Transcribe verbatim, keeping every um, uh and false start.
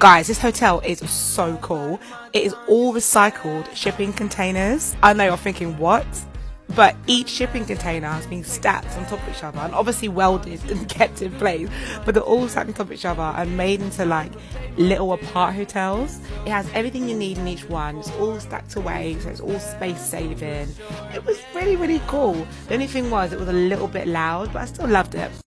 Guys, this hotel is so cool. It is all recycled shipping containers. I know you're thinking, what? But each shipping container has been stacked on top of each other and obviously welded and kept in place, but they're all stacked on top of each other and made into like little apart hotels. It has everything you need in each one. It's all stacked away, so it's all space saving. It was really, really cool. The only thing was it was a little bit loud, but I still loved it.